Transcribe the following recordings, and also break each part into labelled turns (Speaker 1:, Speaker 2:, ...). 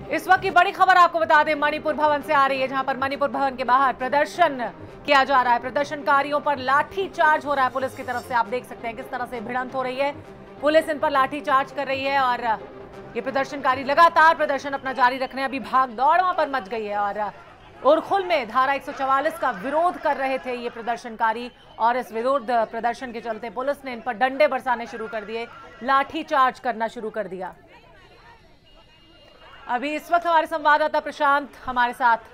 Speaker 1: इस वक्त की बड़ी खबर आपको बता दें, मणिपुर भवन से आ रही है, जहां पर मणिपुर भवन के बाहर प्रदर्शन किया जा रहा है। प्रदर्शनकारियों पर लाठी चार्ज हो रहा है पुलिस की तरफ से। आप देख सकते हैं किस तरह से भिड़ंत हो रही है, पुलिस इन पर लाठी चार्ज कर रही है और ये प्रदर्शनकारी लगातार प्रदर्शन अपना जारी रख रहे हैं। अभी भाग दौड़ वहां पर मच गई है और उरखुल में धारा 144 का विरोध कर रहे थे ये प्रदर्शनकारी और इस विरोध प्रदर्शन के चलते पुलिस ने इन पर डंडे बरसाने शुरू कर दिए, लाठी चार्ज करना शुरू कर दिया। अभी इस वक्त हमारे संवाददाता प्रशांत हमारे साथ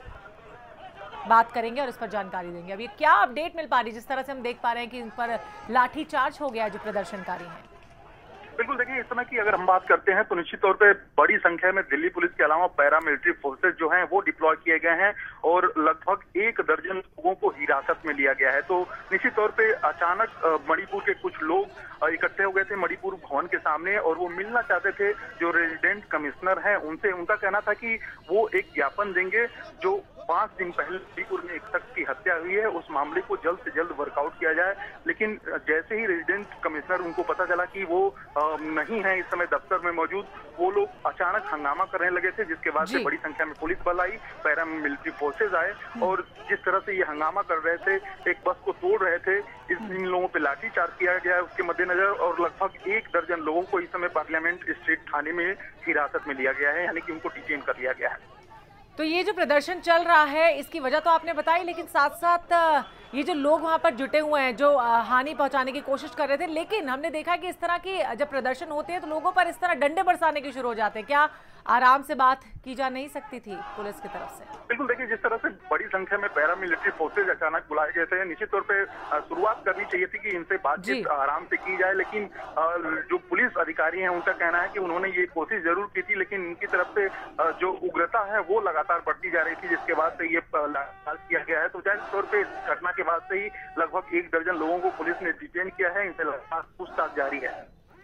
Speaker 1: बात करेंगे और इस पर जानकारी देंगे। अभी क्या अपडेट मिल पा रही है, जिस तरह से हम देख पा रहे हैं कि इन पर लाठी चार्ज हो गया जो प्रदर्शनकारी हैं।
Speaker 2: बिल्कुल, देखिए इस समय की अगर हम बात करते हैं तो निश्चित तौर पे बड़ी संख्या में दिल्ली पुलिस के अलावा पैरामिलिट्री फोर्सेस जो हैं वो डिप्लॉय किए गए हैं और लगभग 1 दर्जन लोगों को हिरासत में लिया गया है। तो निश्चित तौर पे अचानक मणिपुर के कुछ लोग इकट्ठे हो गए थे मणिपुर भवन के सामने और वो मिलना चाहते थे जो रेजिडेंट कमिश्नर हैं उनसे। उनका कहना था कि वो एक ज्ञापन देंगे जो 5 दिन पहले मणिपुर में एक शख्स की हत्या हुई है, उस मामले को जल्द से जल्द वर्कआउट किया जाए। लेकिन जैसे ही रेजिडेंट कमिश्नर उनको पता चला कि वो नहीं है इस समय दफ्तर में मौजूद, वो लोग अचानक हंगामा करने लगे थे, जिसके बाद से बड़ी संख्या में पुलिस बल आई, पैरामिलिट्री फोर्सेज आए और जिस तरह से ये हंगामा कर रहे थे, एक बस को तोड़ रहे थे, इन लोगों पे लाठीचार्ज किया गया है उसके मद्देनजर और लगभग 1 दर्जन लोगों को इस समय पार्लियामेंट स्ट्रीट थाने में हिरासत में लिया गया है, यानी कि उनको डिटेन कर लिया गया है।
Speaker 1: तो ये जो प्रदर्शन चल रहा है इसकी वजह तो आपने बताई, लेकिन साथ साथ ये जो लोग वहां पर जुटे हुए हैं जो हानि पहुंचाने की कोशिश कर रहे थे, लेकिन हमने देखा कि इस तरह की जब प्रदर्शन होते हैं तो लोगों पर इस तरह डंडे बरसाने के शुरू हो जाते हैं। क्या आराम से बात की जा नहीं सकती थी पुलिस की तरफ से?
Speaker 2: बिल्कुल, देखिए जिस तरह से बड़ी संख्या में पैरामिलिट्री फोर्सेज अचानक बुलाए गए थे, निश्चित तौर पे शुरुआत करनी चाहिए थी कि इनसे बातचीत आराम से की जाए, लेकिन जो पुलिस अधिकारी हैं उनका कहना है कि उन्होंने ये कोशिश जरूर की थी, लेकिन इनकी तरफ से जो उग्रता है वो लगातार बढ़ती जा रही थी, जिसके बाद से ये लाठीचार्ज किया गया है। तो जाहिर तौर पे इस घटना के बाद से ही लगभग 1 दर्जन लोगों को पुलिस ने डिटेन किया है, इनसे लगातार पूछताछ जारी है।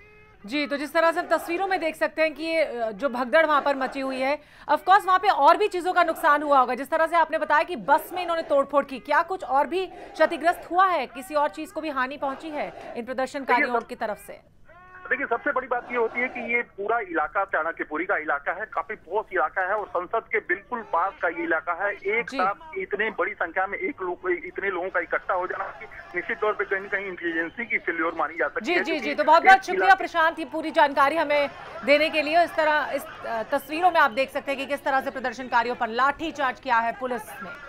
Speaker 1: जी, तो जिस तरह से हम तस्वीरों में देख सकते हैं कि ये जो भगदड़ वहां पर मची हुई है, ऑफ कोर्स वहां पे और भी चीजों का नुकसान हुआ होगा। जिस तरह से आपने बताया कि बस में इन्होंने तोड़फोड़ की, क्या कुछ और भी क्षतिग्रस्त हुआ है, किसी और चीज को भी हानि पहुंची है इन प्रदर्शनकारियों की तरफ से?
Speaker 2: देखिए सबसे बड़ी बात ये होती है कि ये पूरा इलाका चाणक्यपुरी का इलाका है, काफी पॉश इलाका है और संसद के बिल्कुल पास का ये इलाका है। एक साथ इतने बड़ी संख्या में इतने लोगों का इकट्ठा हो जाना कि निश्चित तौर पे कहीं न कहीं इंटेलिजेंसी की फेल्योर मानी जा सकती है।
Speaker 1: जी, तो बहुत बहुत शुक्रिया प्रशांत, ये पूरी जानकारी हमें देने के लिए। इस तस्वीरों में आप देख सकते हैं कि किस तरह से प्रदर्शनकारियों पर लाठी चार्ज किया है पुलिस ने।